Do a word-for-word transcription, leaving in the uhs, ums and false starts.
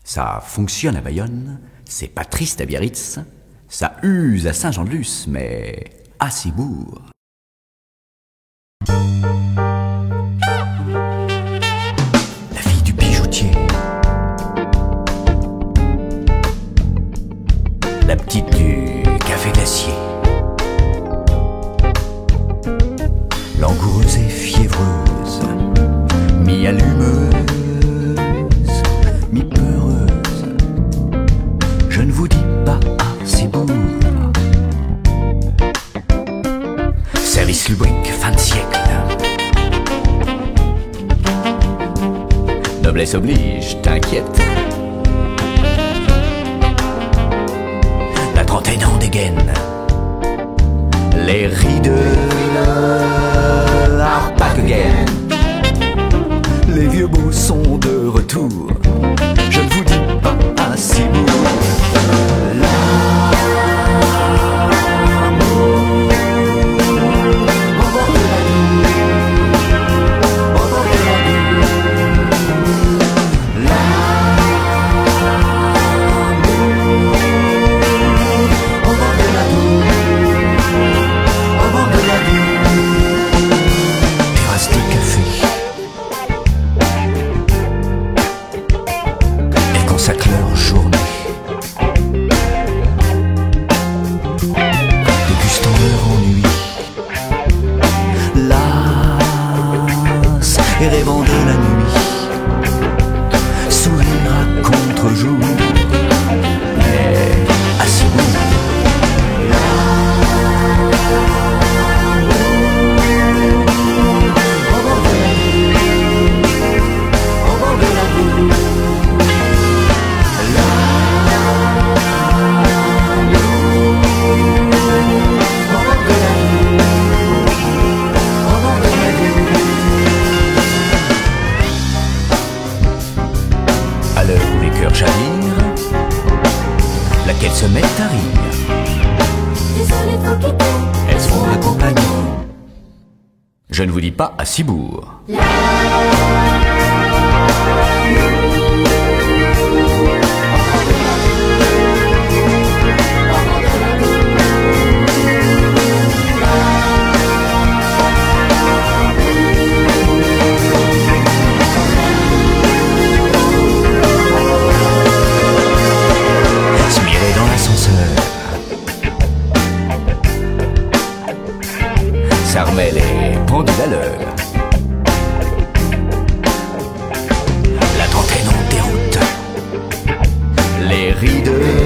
Ça fonctionne à Bayonne, c'est pas triste à Biarritz, ça use à Saint-Jean-de-Luz, mais à Cibourg. La fille du bijoutier, la petite du café glacier, langoureuse et fiévreuse, mi-allumeuse, mi-peureuse. Je ne vous dis pas à Cibourg. Service lubrique, fin de siècle. Noblesse oblige, t'inquiète. La trentaine en dégaine. Les rides are back again. Les vieux beaux sont de retour. Je ne vous dis pas à Cibourg. Consacrent leur journée, dégustant leur ennui, las et rêvant de la nuit, sourire à contre-jour, mais à Cibourg. À l'heure où les cœurs chavirent, laquelle se met à rire. Désolé, faut quitter. Elles seront accompagnées. Je ne vous dis pas à Cibourg. Smiré dans l'ascenseur, ça remet les pendules à l'heure. La trentaine en déroute, les rides